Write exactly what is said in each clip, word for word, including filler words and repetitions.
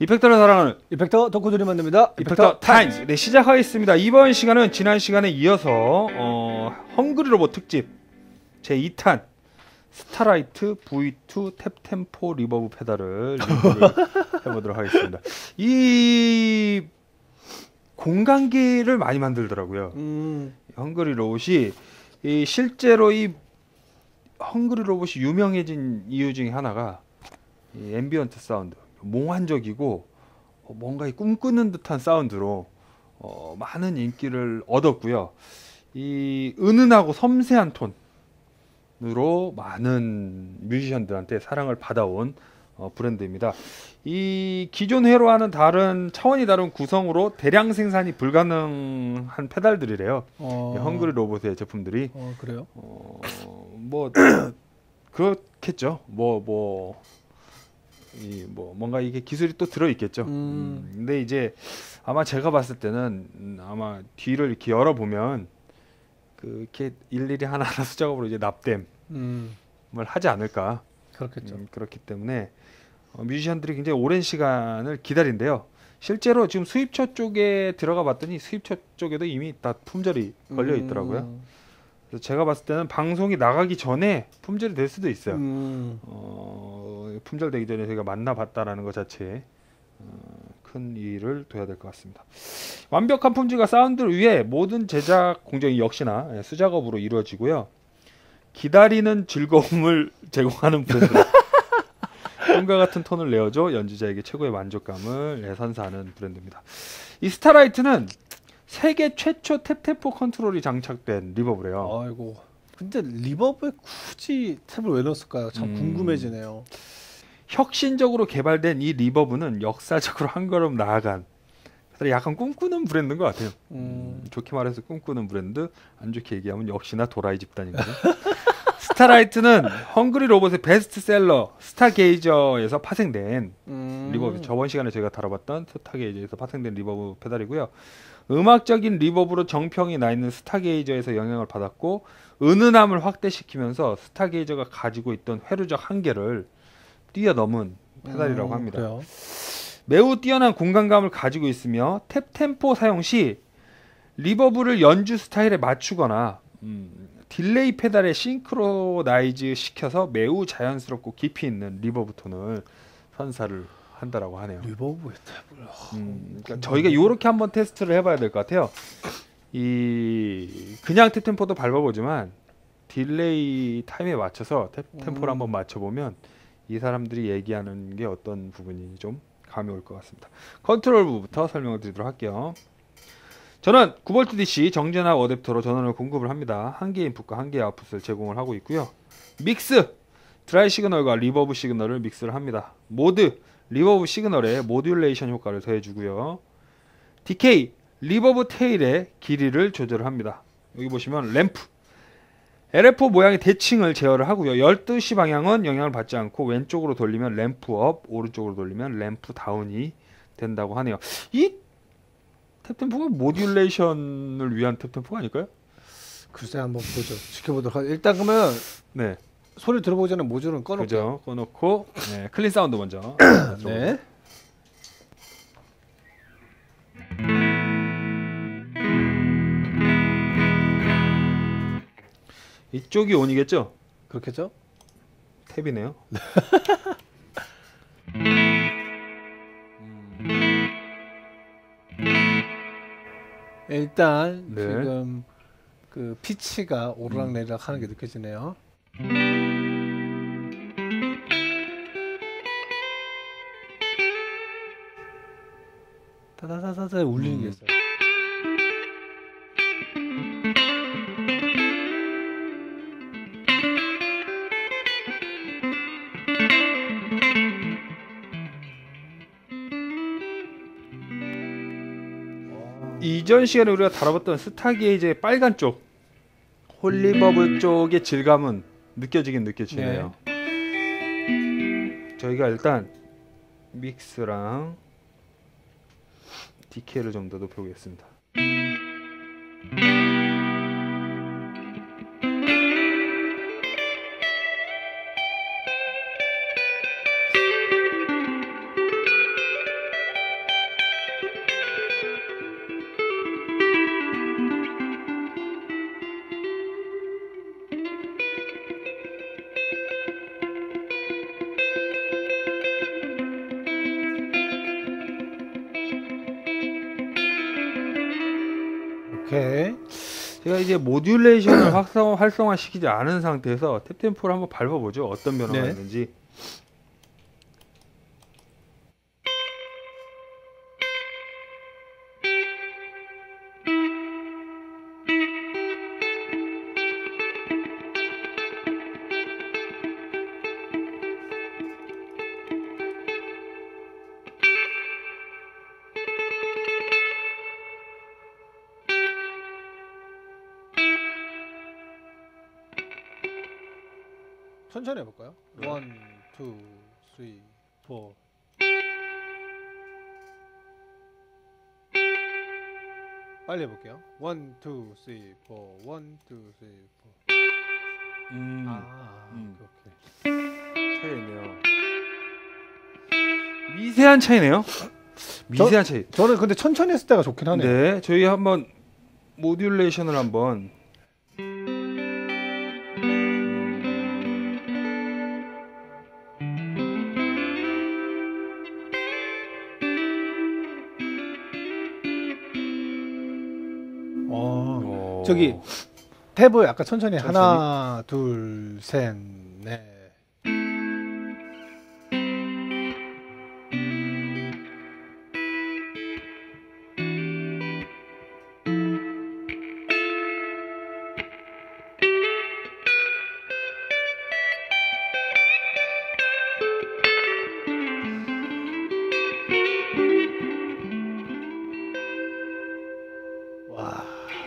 이펙터를 사랑하는 이펙터 덕후들이 만듭니다. 이펙터, 이펙터 타임즈. 네, 시작하겠습니다. 이번 시간은 지난 시간에 이어서 어, 헝그리 로봇 특집 제이 탄 스타라이트 브이 투 탭템포 리버브 페달을 리뷰를 해보도록 하겠습니다. 이 공간기를 많이 만들더라고요. 음. 헝그리 로봇이 이 실제로 이 헝그리 로봇이 유명해진 이유 중에 하나가 이 앰비언트 사운드, 몽환적이고 어, 뭔가 이 꿈꾸는 듯한 사운드로 어, 많은 인기를 얻었고요. 이 은은하고 섬세한 톤으로 많은 뮤지션들한테 사랑을 받아온 어, 브랜드입니다. 이 기존 회로와는 다른 차원이 다른 구성으로 대량 생산이 불가능한 페달들이래요. 어... 헝그리 로봇의 제품들이. 어, 그래요? 어, 뭐 그렇겠죠. 뭐 뭐 이 뭐 뭔가 이게 기술이 또 들어 있겠죠. 음. 음, 근데 이제 아마 제가 봤을 때는 음, 아마 뒤를 이렇게 열어 보면 그 이렇게 일일이 하나하나 수작업으로 이제 납땜을 음. 하지 않을까. 그렇겠죠. 음, 그렇기 때문에 어, 뮤지션들이 굉장히 오랜 시간을 기다린대요. 실제로 지금 수입처 쪽에 들어가 봤더니 수입처 쪽에도 이미 다 품절이 걸려 있더라고요. 음. 그래서 제가 봤을 때는 방송이 나가기 전에 품절이 될 수도 있어요. 음. 어, 품절되기 전에 저희가 만나봤다라는 것 자체에 어, 큰 이의를 둬야 될 것 같습니다. 완벽한 품질과 사운드를 위해 모든 제작 공정이 역시나 수작업으로 이루어지고요. 기다리는 즐거움을 제공하는 브랜드. 꿈과 같은 톤을 내어줘 연주자에게 최고의 만족감을 선사하는 브랜드입니다. 이 스타라이트는 세계 최초 탭템포 컨트롤이 장착된 리버브래요. 아이고. 근데 리버브에 굳이 탭을 왜 넣었을까요? 참 음. 궁금해지네요. 혁신적으로 개발된 이 리버브는 역사적으로 한 걸음 나아간 약간 꿈꾸는 브랜드인 것 같아요. 음. 음, 좋게 말해서 꿈꾸는 브랜드, 안 좋게 얘기하면 역시나 도라이 집단이거든요. 스타라이트는 헝그리 로봇의 베스트셀러 스타게이저에서 파생된 음. 리버브, 저번 시간에 저희가 다뤄봤던 스타게이저에서 파생된 리버브 페달이고요. 음악적인 리버브로 정평이 나 있는 스타게이저에서 영향을 받았고 은은함을 확대시키면서 스타게이저가 가지고 있던 회로적 한계를 뛰어넘은 페달이라고 합니다. 음, 매우 뛰어난 공간감을 가지고 있으며 탭템포 사용 시 리버브를 연주 스타일에 맞추거나 음, 딜레이 페달에 싱크로나이즈 시켜서 매우 자연스럽고 깊이 있는 리버브 톤을 선사를 한다라고 하네요. 리버브의 탭을. 음, 그러니까 저희가 이렇게 한번 테스트를 해봐야 될 것 같아요. 이 그냥 탭템포도 밟아보지만 딜레이 타임에 맞춰서 탭템포를 음. 한번 맞춰보면 이 사람들이 얘기하는 게 어떤 부분이 좀 감이 올 것 같습니다. 컨트롤 부부터 설명을 드리도록 할게요. 저는 구 볼트 디씨 정전압 어댑터로 전원을 공급을 합니다. 한 개의 인풋과 한 개의 아웃풋을 제공을 하고 있고요. 믹스! 드라이 시그널과 리버브 시그널을 믹스를 합니다. 모드! 리버브 시그널에 모듈레이션 효과를 더해주고요. 디케이! 리버브 테일의 길이를 조절을 합니다. 여기 보시면 램프! 엘에프오 모양의 대칭을 제어를 하고요. 열두 시 방향은 영향을 받지 않고 왼쪽으로 돌리면 램프 업, 오른쪽으로 돌리면 램프 다운이 된다고 하네요. 이 탭템포가 모듈레이션을 위한 탭템포가 아닐까요? 글쎄 한번 보죠. 지켜보도록 하죠. 일단 그러면 네. 소리 들어보기 전에 모듈은 꺼놓고 그죠. 꺼놓고 네, 클린 사운드 먼저. 네. 이쪽이 온이겠죠? 그렇겠죠? 탭이네요. 일단 네. 지금 그 피치가 오르락내리락 하는 게 느껴지네요. 타다다다다 울리는 음. 게 있어요. 이전 시간에 우리가 다뤄봤던 스타게이저의 빨간 쪽 홀리버블 쪽의 질감은 느껴지긴 느껴지네요. 네. 저희가 일단 믹스랑 디케이를 좀 더 높여보겠습니다. 오케이. 제가 이제 모듈레이션을 활성화, 활성화시키지 않은 상태에서 탭 템포를 한번 밟아보죠. 어떤 변화가 네. 있는지. 천천히 해볼까요? 네. 원, 투, 쓰리, 포. 빨리 해볼게요. 원, 투, 쓰리, 포. 원, 투, 쓰리, 포. 음, 아, 음. 오케이. 차이가 있네요. 미세한 차이네요. 미세한 차이. 저는 근데 천천히 했을 때가 좋긴 하네요. 네, 저희 한번 모듈레이션을 한번. 어, 어, 저기 탭을 약간 천천히, 천천히? 하나, 둘, 셋, 넷. 와,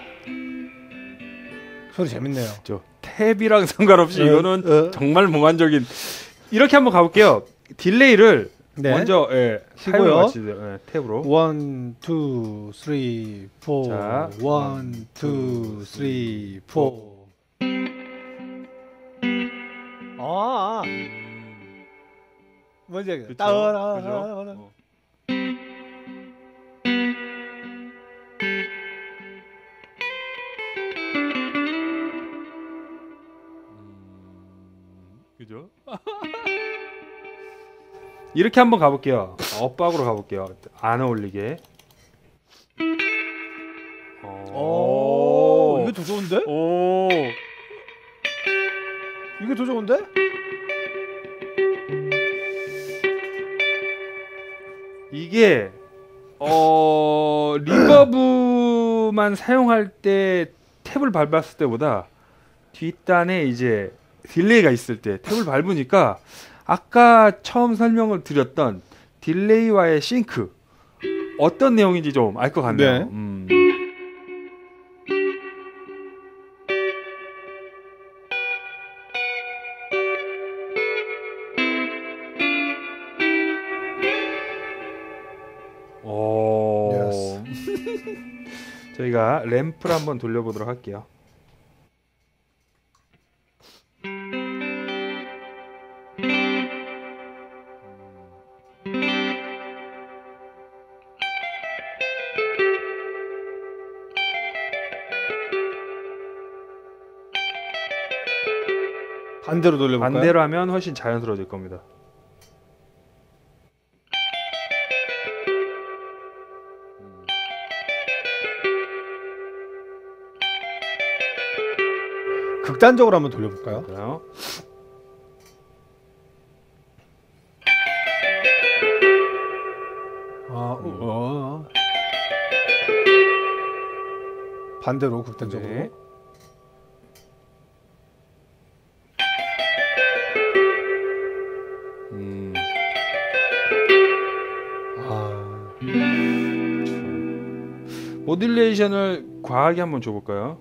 소리 재밌네요. 저 탭이랑 상관없이 어, 이거는 어. 정말 몽환적인. 이렇게 한번 가볼게요. 딜레이를 네. 먼저 예, 쉬고요. 타이밍을 맞추죠. 예, 탭으로. 원, 투, 쓰리, 포. 자, 원, 투, 쓰리, 포. 아, 아. 뭔지 알겠다. 그쵸? 따라, 그죠? 따라. 어. 음, 그죠? 이렇게 한번 가볼게요. 엇박으로 가볼게요. 안 어울리게. 오, 이게 더 좋은데? 오. 이게 더 좋은데? 이게 어 리버브만 사용할 때 탭을 밟았을 때보다 뒷단에 이제 딜레이가 있을 때 탭을 밟으니까 아까 처음 설명을 드렸던 딜레이와의 싱크 어떤 내용인지 좀 알 것 같네요. 네. 음. 오. 저희가 램프를 한번 돌려보도록 할게요. 반대로 돌려볼까요? 반대로 하면 훨씬 자연스러워질 겁니다. 극단적으로 한번 돌려볼까요? 그래요. 아, 어. 반대로 극단적으로. 네. 음. 아, 모듈레이션을 과하게 한번 줘볼까요?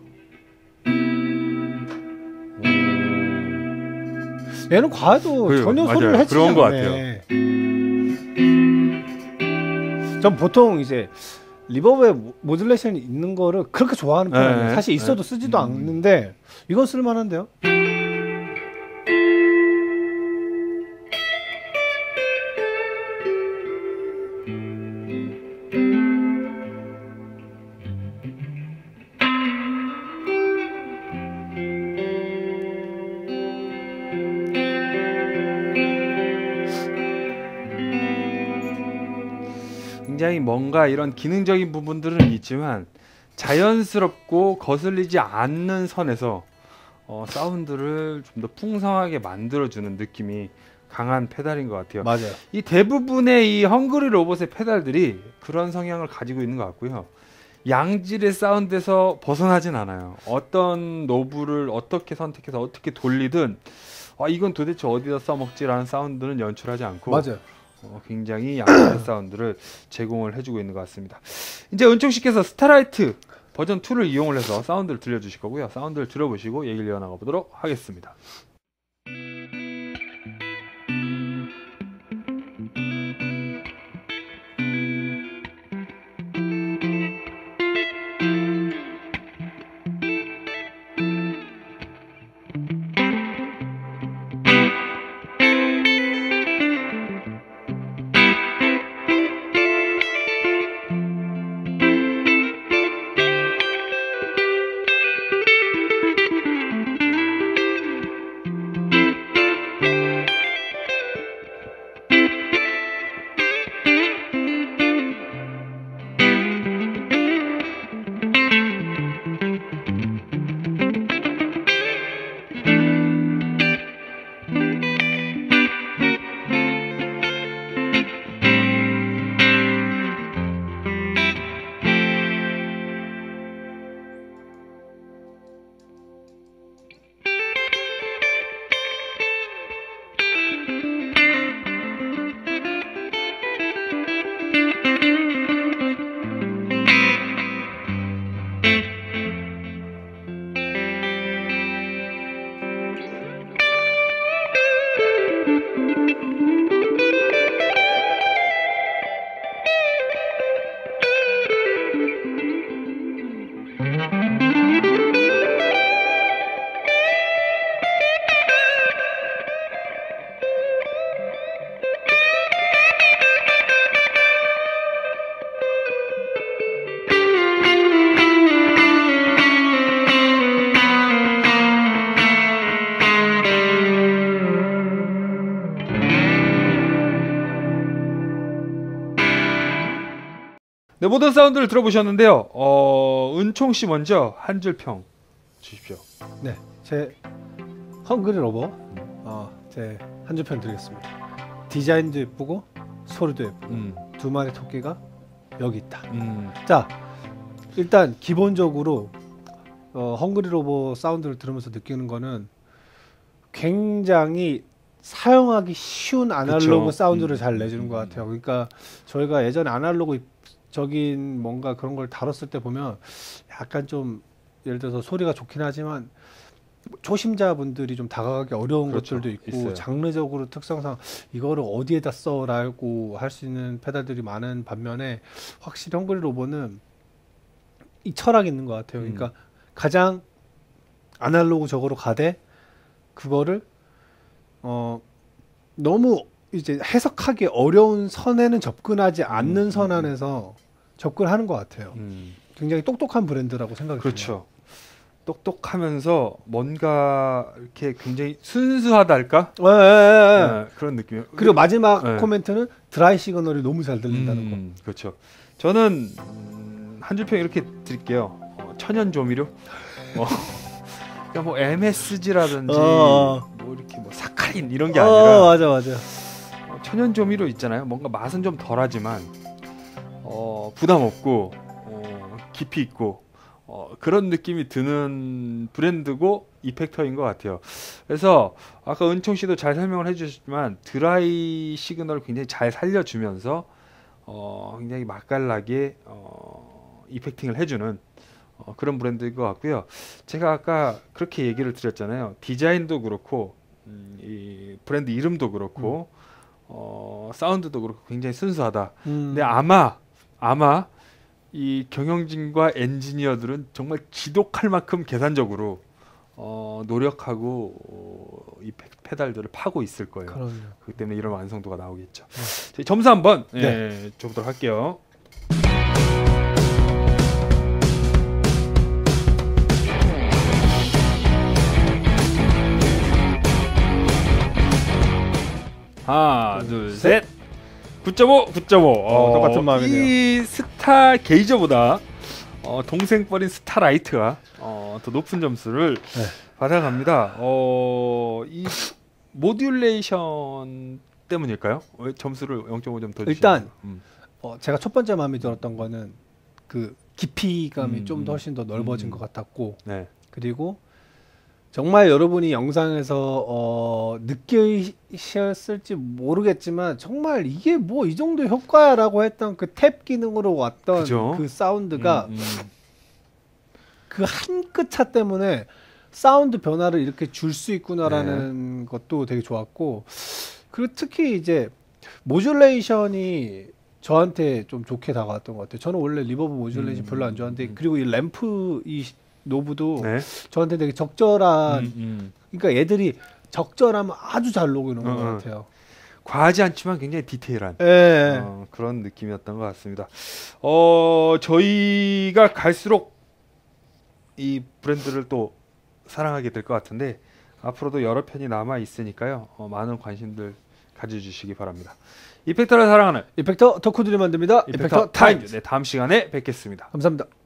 얘는 과해도 그래요, 전혀 맞아요. 소리를 해치지 그런 것 않네. 전 보통 이제 리버브에 모- 모듈레이션이 있는 거를 그렇게 좋아하는 편 아니에요. 네, 사실 있어도 네. 쓰지도 음. 않는데 이건 쓸만한데요. 굉장히 뭔가 이런 기능적인 부분들은 있지만 자연스럽고 거슬리지 않는 선에서 어, 사운드를 좀 더 풍성하게 만들어주는 느낌이 강한 페달인 것 같아요. 맞아요. 이 대부분의 이 헝그리 로봇의 페달들이 그런 성향을 가지고 있는 것 같고요. 양질의 사운드에서 벗어나진 않아요. 어떤 노브를 어떻게 선택해서 어떻게 돌리든 아, 이건 도대체 어디다 써먹지라는 사운드는 연출하지 않고 맞아요. 어, 굉장히 양질의 사운드를 제공을 해주고 있는 것 같습니다. 이제 은총 씨께서 스타라이트 버전 이를 이용을 해서 사운드를 들려주실 거고요. 사운드를 들어보시고 얘기를 이어나가 보도록 하겠습니다. 네, 모든 사운드를 들어보셨는데요. 어, 은총 씨 먼저 한 줄 평 주십시오. 네, 제 헝그리 로봇 어, 제 한 줄 평 드리겠습니다. 디자인도 예쁘고 소리도 예쁘고 음. 두 마리 토끼가 여기 있다. 음. 자, 일단 기본적으로 어, 헝그리 로봇 사운드를 들으면서 느끼는 거는 굉장히 사용하기 쉬운 아날로그 그쵸. 사운드를 음. 잘 내주는 것 같아요. 그러니까 저희가 예전에 아날로그 적인 뭔가 그런 걸 다뤘을 때 보면 약간 좀 예를 들어서 소리가 좋긴 하지만 초심자분들이 좀 다가가기 어려운 그렇죠. 것들도 있고 있어요. 장르적으로 특성상 이거를 어디에다 써라고 할 수 있는 페달들이 많은 반면에 확실히 헝그리 로봇은 이 철학이 있는 것 같아요. 그러니까 음. 가장 아날로그적으로 가되 그거를 어 너무 이제 해석하기 어려운 선에는 접근하지 않는 음, 선 음, 안에서 접근하는 것 같아요. 음. 굉장히 똑똑한 브랜드라고 생각이 듭니다. 그렇죠. 똑똑하면서 뭔가 이렇게 굉장히 순수하달까? 예, 예, 예. 네, 그런 느낌. 그리고 마지막 네. 코멘트는 드라이 시그널이 너무 잘 들린다는 음, 그렇죠. 저는 음, 한 줄 평 이렇게 드릴게요. 어, 천연 조미료. 어, 그러니까 뭐 엠에스지라든지 어. 뭐 이렇게 뭐 사카린 이런 게 거. 아니라 어, 맞아, 맞아. 어, 천연 조미료 있잖아요. 뭔가 맛은 좀 덜하지만 어, 부담 없고 어, 깊이 있고 어, 그런 느낌이 드는 브랜드고 이펙터인 것 같아요. 그래서 아까 은총 씨도 잘 설명을 해주셨지만 드라이 시그널을 굉장히 잘 살려주면서 어, 굉장히 맛깔나게 어, 이펙팅을 해주는 어, 그런 브랜드인 것 같고요. 제가 아까 그렇게 얘기를 드렸잖아요. 디자인도 그렇고 음, 이 브랜드 이름도 그렇고 음. 어, 사운드도 그렇고 굉장히 순수하다. 음. 근데 아마 아마 이 경영진과 엔지니어들은 정말 지독할 만큼 계산적으로 어, 노력하고 어, 이 페달들을 파고 있을 거예요. 그럼요. 그렇기 때문에 이런 완성도가 나오겠죠. 네. 점수 한번 네. 예, 줘보도록 할게요. 하나, 둘, 셋. 구 점 오, 구 점 오. 어, 똑같은 마음이네요. 이 스타 게이저보다 어, 동생 뻘인 스타라이트가 어, 더 높은 점수를 네. 받아갑니다. 어, 이 모듈레이션 때문일까요? 왜 점수를 영 점 오 점 더 주시나요? 일단 음. 어, 제가 첫 번째 마음에 들었던 거는 그 깊이감이 음, 좀 더 음. 훨씬 더 넓어진 음. 것 같았고 네. 그리고 정말 여러분이 영상에서 어, 느끼셨을지 모르겠지만 정말 이게 뭐 이 정도 효과라고 했던 그 탭 기능으로 왔던 그죠? 그 사운드가 음, 음. 그 한 끗 차 때문에 사운드 변화를 이렇게 줄 수 있구나라는 네. 것도 되게 좋았고 그리고 특히 이제 모듈레이션이 저한테 좀 좋게 다가왔던 것 같아요. 저는 원래 리버브 모듈레이션 음, 별로 안 좋아하는데 음. 그리고 이 램프 이 노브도 네. 저한테 되게 적절한 음, 음. 그러니까 얘들이 적절하면 아주 잘 녹이는 것 어, 어. 같아요. 과하지 않지만 굉장히 디테일한 예. 어, 그런 느낌이었던 것 같습니다. 어, 저희가 갈수록 이 브랜드를 또 사랑하게 될 것 같은데 앞으로도 여러 편이 남아 있으니까요. 어, 많은 관심들 가져주시기 바랍니다. 이펙터를 사랑하는 이펙터 덕후들이 만듭니다. 이펙터, 이펙터 타임. 타임즈. 네, 다음 시간에 뵙겠습니다. 감사합니다.